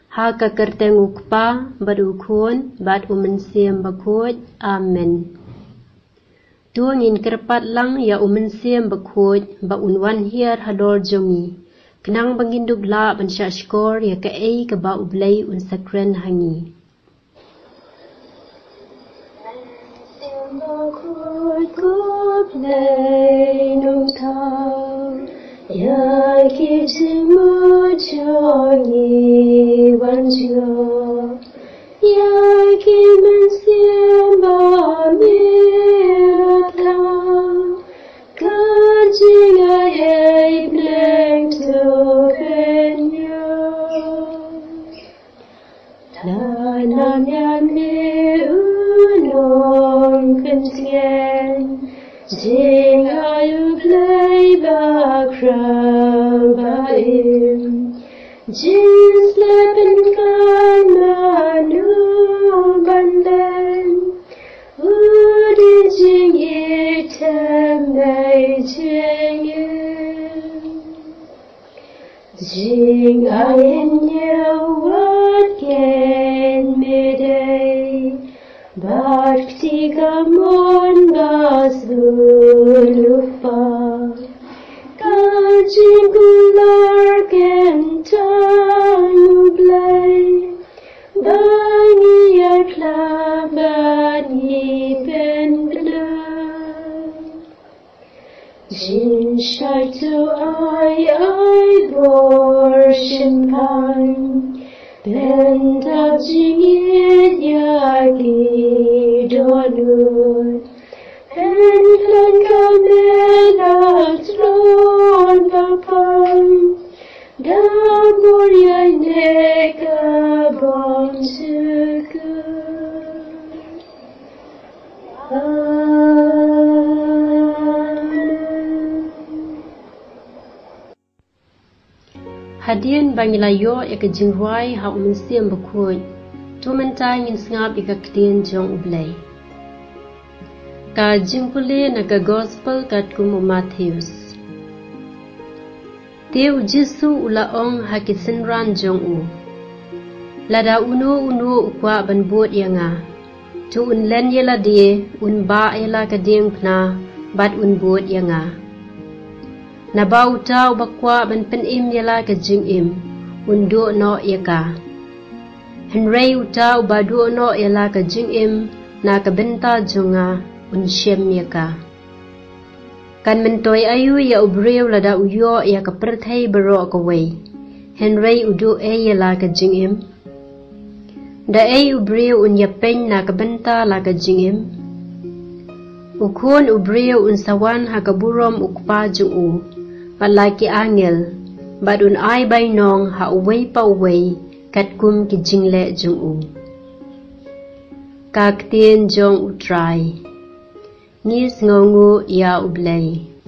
ha ka kerteng ukpa bad ukun bad umensiam bakut. Amen. Tuangin kerpat lang ya umensiam bakut ba unwan hiar hador jongi. Kenang bangindub la bansya skor ya ka ei ka ba ublay unsakren hangi. Hadian bangilayo ya ka jingwai ha umensiam bakut. Tu mentai ngin sngap ika kdien jong ublay. Ka jingpule na ka gospel kat kumu Matthews. Teu Jesu ulaong ha kisenran jong u. Lada uno ukwa ban buat yanga. Tu unlen yela die un ba yela ka ding pna bat un buat yanga. Nabau tau bakwa ban pen im yala ka jing im undo no yaka. Henry utau badu no yala ka jing im na ka benta junga un shem yaka. Kan mentoy ayu ya ubreu lada uyo ya ka perthai baro ka way. Henry udu e yala ka jing im. Da e ubreu un yapeng na ka benta la ka jing im. Ukun ubreu un sawan ha ka burom ukpa jung Palaki angel, badun ay bay nong ha uway pa uway, kat kum ki jingle jung u. Kaktien jong utray, ngis ngongu ya ublay.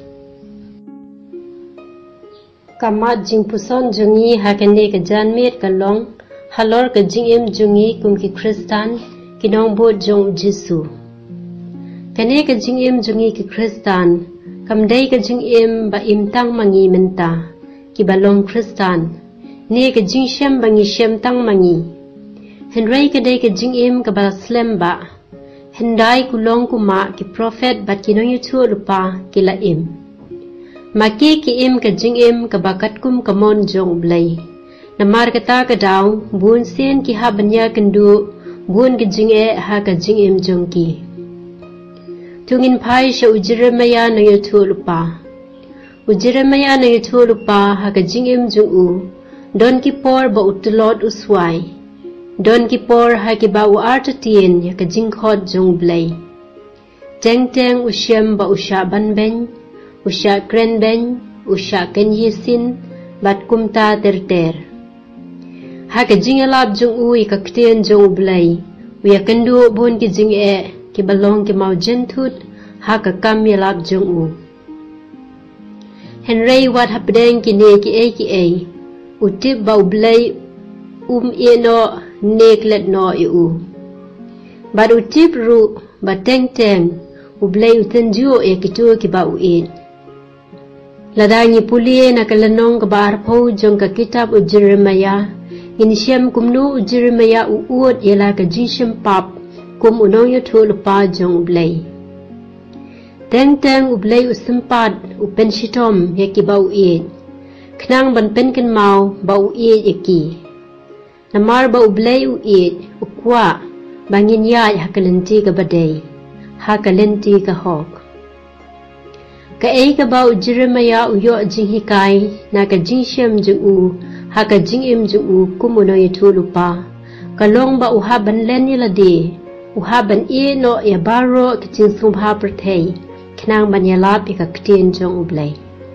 Kamat jing puson jungi ha kende ka janmit ka long, halor ka jing im jungi kum ki Kristan, kinong bot jong Jesu. Kene ka jing im jungi ki Kristan, Kamday ka jing im ba imtang mangi menta, ki balong Kristan, ne ka jing shem bangi shem tang mangi. Henry ka day ka jing im ka ba slem ba, henday kulong kuma ki prophet bat kinong yutu lupa ki la im. Maki ki im ka jing im ka bakat kum kamon jong blay. Namar kata ka daw, buon sen ki ha banya kendu, buon ka jing e ha ka jing im jong ki. Tungin pai siya Jeremiah na yutu lupa. Jeremiah na yutu lupa ha ka jing im jung u. Don ki por ba utulot usway. Don ki por ha ki ba u artatien ya ka jing khot jung blay. Teng usyam ba usya ban ben, usya kren ben, usya ken yisin, bat kumta ter. Ha ka jing alab jung u i ka ktien jung blay. Uya kendu bun ki jing e. Ki balong ki mau jentut ha ka kam yalap jung u. Henry wat hapdeng ki ne ki e. Utip ba ublay e no neklet no i u. Bad utip ru ba teng ublay utanju e kitu ki ba u id. Ladangi pulie na kalanong ka ba arpo jong ka kitab u Jeremiah in siam kumnu Jeremiah uut ialah ka jisem pap kum unong ya thu lupa jong ublay teng ublay usempat upen shitom yaki bau iit knang ban pen kan mau bau iit yaki namar bau ublay uit ukwa bangin yai hakalenti ka badai hakalenti ka hok ka ei ka bau Jeremiah uyo jing hikai na ka jing shem jung u ha ka jing im jung u kumuno yitu lupa ka long ba u ha ban len yaladi u ha ban e no ya baro ka jing sum ha perthei knang ban yalap ka ktien jong ublay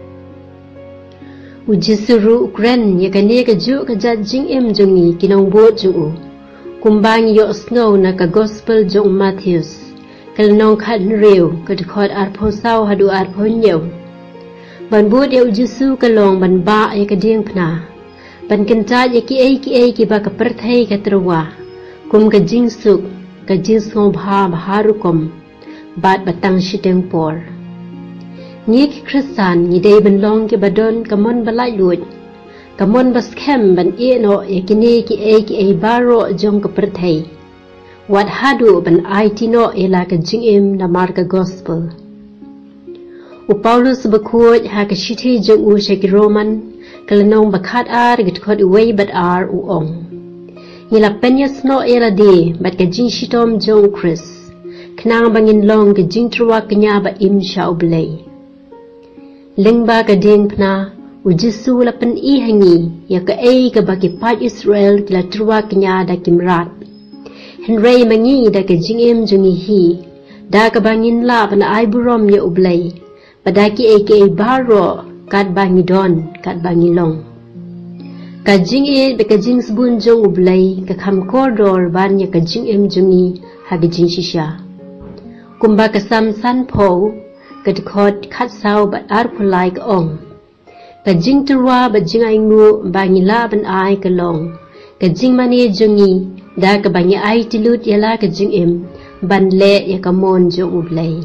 u jisuru ukren ya ka ne ka ju ka ja jing im jung ni kinong bo jung u kumbang yo snow na ka gospel jong Matthews kalnong khat riu ka khot arpho sau hadu arpho nyeu ban bud eu jisu kalong ban ba ya ka ding phna ban kenta ya ki ei ki ba ka perthei ka truwa kum ka jing suk ka jing song bha harukom bat batang shiteng por ni ki Kristan ni dei ban long ki badon ka mon balai lut ka mon bas khem ban e no ya ki ne ki ei baro jong ka perthei wat hadu ban aitino ela ka jingim na marka gospel u Paulus bakhuj ha ka shithi jong u sheki Roman kalnong bakhat ar git khot uwei bat ar u ong ila penyas no ela de bat ka jing shitom jong Chris knang bangin long ka jing truwa knya ba im sha ublay lingba ka ding phna u jisu la pen I hangi ya ka ei ka ba ki pat Israel kila truwa knya da kimrat Henry mangi da ka jingim jungi hi da ka bangin la ban ai burom ya ublay padaki aka baro kat bangi don kat bangi long ka jingi be ka jings bun jong ublay ka kham koridor ban ya ka jingim jungi ha ga jing shisha kumba ka sam san pho ka khot khat sau ba ar phulai ka ong ka jing turwa ba jingai ngu bangi la ban ai ka long ka jing mani jungi da ka bangi ai tilut yala ka jing im ban le ya ka mon jong ublay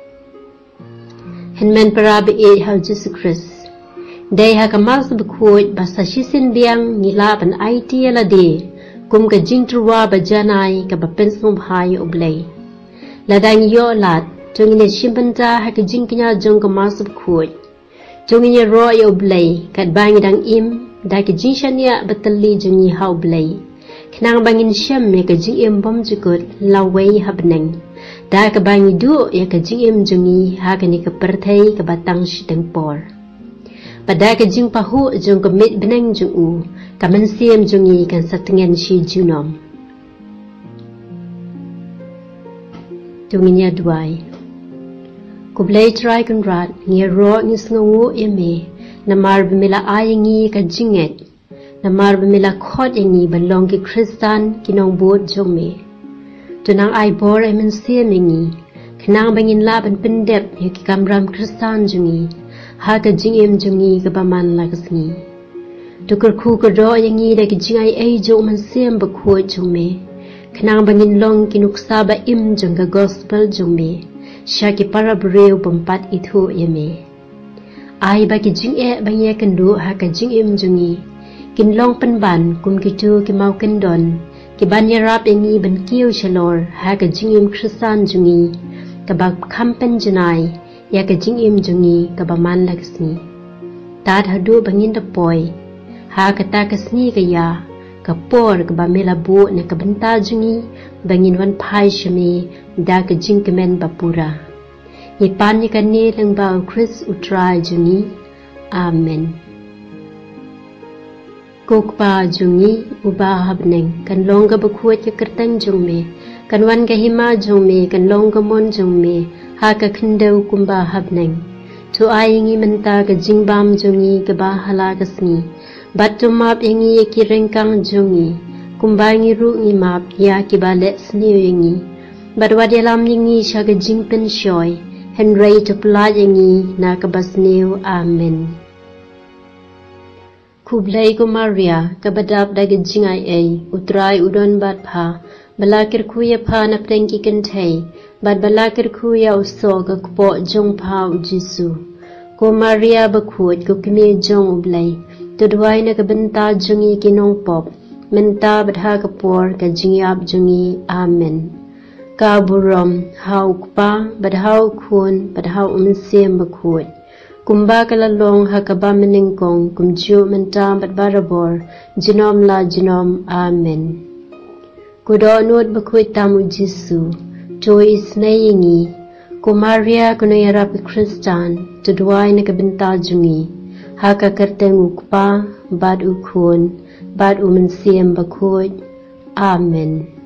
henmen parabe e hau Jesus Christ dei ha ka mas bkhoj basa shisin biang nila ban ai ti yala de kum ka jing truwa ba janai ka ba pensum bhai ublay la dang yo lat tung ne shimbanta ha ka jing knya jong ka mas bkhoj tung ne ro ya ublay kat bangi dang im da ka jing shania batali jungi ha ublay knang bangin shem me ka jing im bom jukut lawei habneng da ka bangi du ya ka jing im jungi ha ka ni ka perthei ka batang shiteng por pada ka jing pahu jung ka mit beneng jung u ka man siam jungi kan satengen shi junom tunginya duai ku blai try kan rat ngi ro ngi sngu eme na mar bimila ayingi ka jinget na mar bimila khot yangi balong ki Kristan kinong bot jong me tunang ai bor ai men siam yangi khnang bangin la ban pendep ya ki kamram Kristan jungi ha ka jingem jungi ka baman la kasni tukur khu ka ro yangi da ki jingai ai jo man siam ba khoi jong me khnang bangin long ki nuksa ba im jong ka gospel jong me sha ki parabreu pampat ithu yeme ai ba ki jing e ba ye kan du ha ka jingem jungi kin long pan ban kum ki tu ki mau kin don ki ban yarap engi ban kiu chalor ha ka jingim Kristan jungi ka ba kham pen janai ya ka jingim jungi ka ba man laksni tat hadu bangin da poi ha ka ta kasni ka ya ka por ka ba mela bu ne ka banta jungi bangin wan phai shami da ka jing kemen bapura ni pan ni ka ne lang ba Chris utrai jungi amen kokpa jungi uba habneng kan longa bakhuat ka kertang jung me kan wan ka hima jung me kan longa mon jung me ha ka khindau kumba habneng tu ayingi menta ka jingbam jungi ka ba hala kasni batumap yangi ki rengkang jungi kumbangi ru ngi map ya ki ba le sni yangi badwad yalam yangi sha ka jingpen shoy henry to pla yangi na ka basneu amen Kublai ko Maria kabadap da jingai ai utrai udon bat pha balakir khuya pha na prengki kan thai bat balakir khuya uso ka kpo jong pha Jisu ko Maria ba khut ko kme jong ublai to dwai na ka banta jungi kinong pop menta badha kapor ka jingyap jungi amen ka burom hau kpa badhau khun badhau umsem bakhut kumba kalalong hakaba meningkong kumju menta badbarabor jinom la jinom amen kudo nut bakhut tamu jisu joy isnayingi kumaria kunayara pe kristan tudwai nakabenta jungi haka kertengu kpa bad ukhun bad umensiem bakhut amen